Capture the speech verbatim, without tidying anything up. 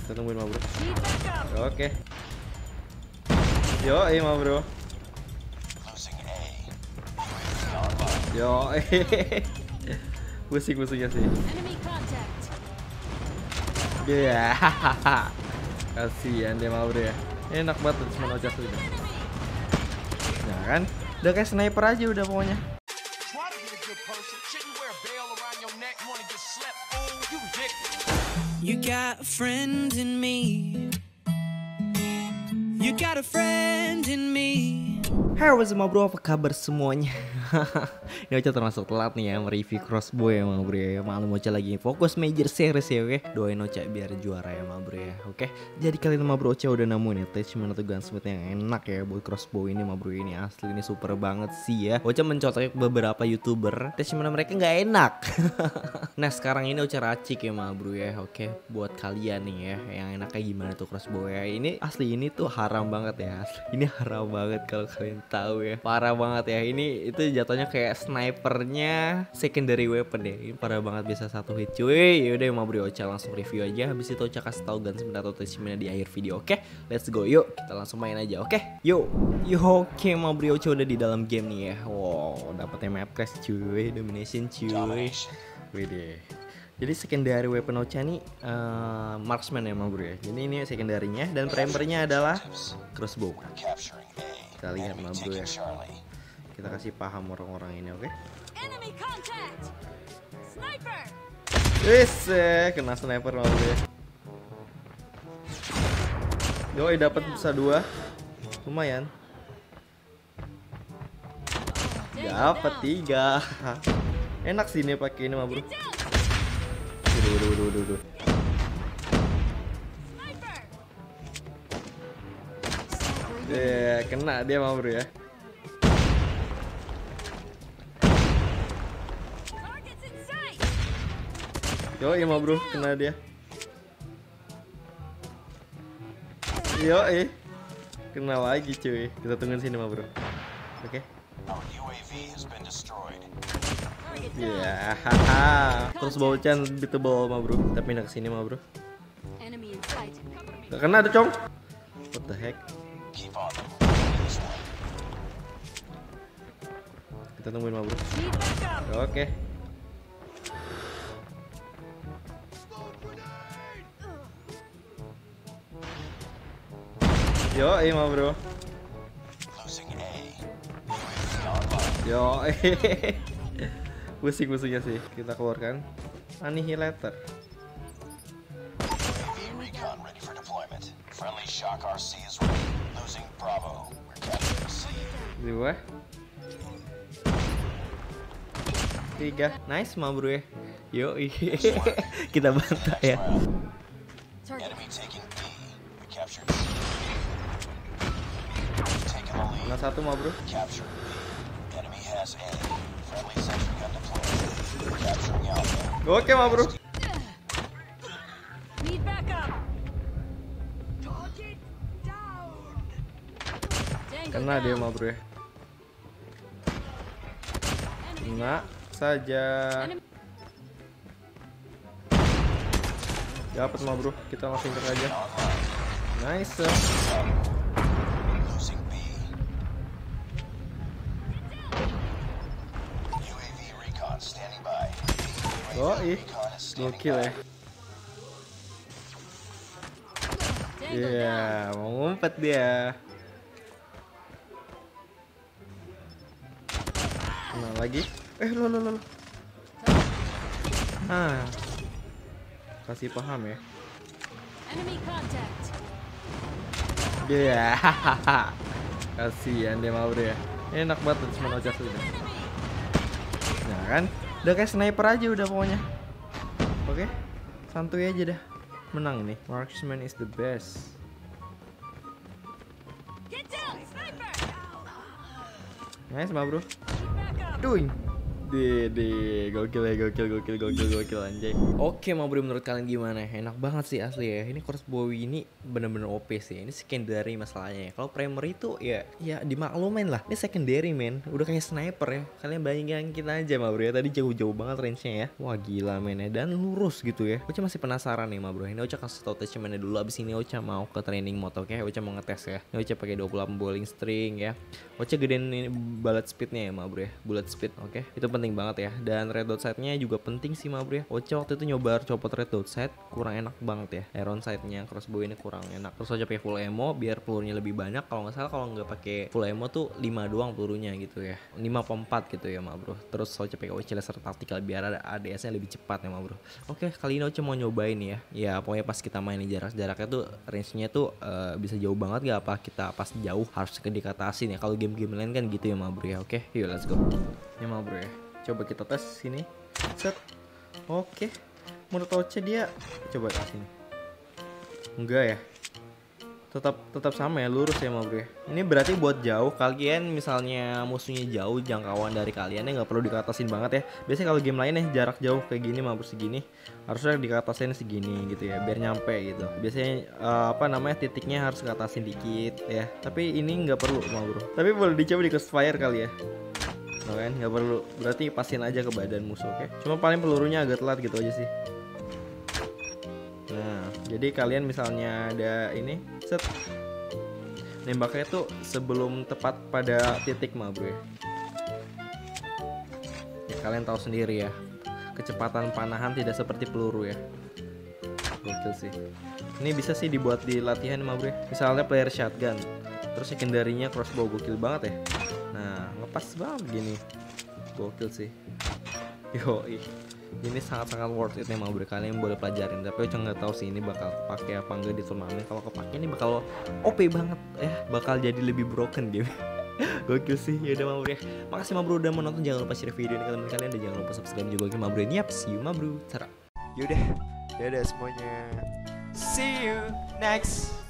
Kita tungguin mah bro. Oke. Yo, eh mah bro. Yo, pusing pusingnya sih. Ya, yeah. Kasihan dia mah bro ya. Enak banget cuma ojek udah. Nah kan, udah kayak sniper aja udah pokoknya. You got a friend in me. You got a friend in me. Hai what's up bro, apa kabar semuanya? Ini Ocha termasuk telat nih ya mereview Crossbow ya ma bro ya. Maklum Ocha lagi fokus major series ya, oke. Doain Ocha biar juara ya ma bro ya, oke. Jadi kali ini ma bro Ocha udah nemuin attachment atau gunsmith yang enak ya buat Crossbow ini ma bro. Ini asli ini super banget sih ya. Ocha mencontohnya beberapa youtuber attachment mereka nggak enak. Nah sekarang ini Ocha racik ya ma bro ya, oke. Buat kalian nih ya yang enaknya gimana tuh Crossbow ya. Ini asli ini tuh haram banget ya, asli. Ini haram banget kalau kalian tahu ya, parah banget ya. Ini itu jatuhnya kayak snipernya secondary weapon deh. Ini parah banget, bisa satu hit cuy. Yaudah mau bro Ocha langsung review aja. Habis itu Ocha kasih tahu gunsmith atau attachmentnya di akhir video. Oke, let's go yuk, kita langsung main aja. Oke, yuk yuk. Oke mau bro Ocha udah di dalam game nih ya. Wow, dapetnya map class cuy, domination cuy. Wede. Jadi secondary weapon Ocha nih uh, marksman ya ma bro ya. Jadi ini secondary-nya dan primernya adalah crossbow. Kita lihat ma bro ya. Kita kasih paham orang-orang ini, oke? Wis, eh, kena sniper ma bro ya. Yoi dapat bisa dua, lumayan. Dapat tiga. Enak sih ini pakai ini ma bro. Duh, duh, duh, duh, duh. Yeah, kena dia ma bro ya. Yo, iya ma bro, kena dia. Yo, eh, kena lagi cuy. Kita tungguin sini ma bro. Oke. Ya, haha. Terus bawa Chan beatable ma bro. Tapi pindah ke sini ma bro. Gak kena ada cong. What the heck? Kita tungguin ma bro. Oke. Yo, eh ma bro. Yo, eh. Pusing-pusingnya sih. Kita keluarkan Annihilator. Dua, tiga, nice ma bro ya. Yo, kita bantai ya. Nah satu ma bro. Oke ma bro. Kena dia ma bro ya. Kena saja. Dapat ma bro. Kita langsung ke aja. Nice. Oh ih, gokil ya. Iya, yeah, mau ngumpet dia. Kena lagi. Eh, lo lo lo. Ah, kasih paham ya. Iya, yeah. Kasihan dia mau bro ya. Enak banget cuma ojek udah. Nah kan, udah kayak sniper aja udah pokoknya. Oke, santuy aja dah. Menang nih. Marksman is the best. Nice ma bro. Doing. Di, di, gokil ya, gokil, gokil, gokil, gokil anjay. Oke, mau beri menurut kalian gimana? Enak banget sih asli ya. Ini crossbow ini bener-bener O P sih. Ini secondary masalahnya ya. Kalau primary itu ya, ya dimaklumin lah. Ini secondary men, udah kayak sniper ya. Kalian bayangin kita aja ma bro ya. Tadi jauh-jauh banget range-nya ya. Wah gila men ya. Dan lurus gitu ya. Ocha masih penasaran nih ma bro. Ini Ocha kasih tau attachmentnya dulu. Abis ini Ocha mau ke training mode, oke? Ocha mau ngetes ya. Ini Ocha pakai dua puluh delapan bowling string ya. Ocha gedein ini bullet speednya ya ma bro ya. Bullet speed, oke? Itu penting banget ya. Dan red dot sight-nya juga penting sih ma bro ya. Ocha waktu itu nyoba copot red dot sight, kurang enak banget ya. Iron sight-nya crossbow ini kurang enak. Terus Ocha pakai full ammo biar pelurunya lebih banyak. Kalau nggak salah kalau nggak pakai full ammo tuh lima doang pelurunya gitu ya. lima atau empat gitu ya ma bro. Terus Ocha pakai O C laser tactical biar ada A D S-nya lebih cepat ya ma bro. Oke, kali ini Ocha mau nyobain ya. Ya pokoknya pas kita main di jarak-jaraknya tuh range-nya tuh uh, bisa jauh banget gak apa kita pas jauh harus ke dikatasin ya. Kalau game-game lain kan gitu ya ma bro ya. Oke, yuk let's go. Ya ma bro ya. Coba kita tes sini. Set. Oke. Menurut Ocha dia coba tes sini. Enggak ya. Tetap tetap sama ya, lurus ya ma bro ya. Ini berarti buat jauh, kalian misalnya musuhnya jauh, jangkauan dari kalian ya nggak perlu dikatasin banget ya. Biasanya kalau game lain ya jarak jauh kayak gini ma bro segini, harusnya dikatasin segini gitu ya biar nyampe gitu. Biasanya uh, apa namanya titiknya harus katasin dikit ya. Tapi ini nggak perlu ma bro. Tapi boleh dicoba di crossfire kali ya. Nah, kan nggak perlu, berarti pasin aja ke badan musuh, oke? Cuma paling pelurunya agak telat gitu aja sih. Nah, jadi kalian misalnya ada ini, set, nembaknya tuh sebelum tepat pada titik mah bro ya. Ya kalian tahu sendiri ya, kecepatan panahan tidak seperti peluru ya. Gokil sih. Ini bisa sih dibuat di latihan mah bro ya. Misalnya player shotgun, terus secondary-nya crossbow, gokil banget ya. Nah, ngepas banget gini. Gokil sih. Yoi. Ini sangat-sangat worth it nih mau bro, kalian boleh pelajarin. Tapi Ocha nggak tahu sih ini bakal pakai apa enggak di turnamen. Kalau kepake ini bakal O P banget ya, bakal jadi lebih broken game. Gokil sih. Ya udah mau bro ya. Makasih ma bro udah menonton, jangan lupa share video ini ke teman kalian dan jangan lupa subscribe juga ke ma bro. Yap, see you ma bro. Cara. Yaudah, dadah semuanya. See you next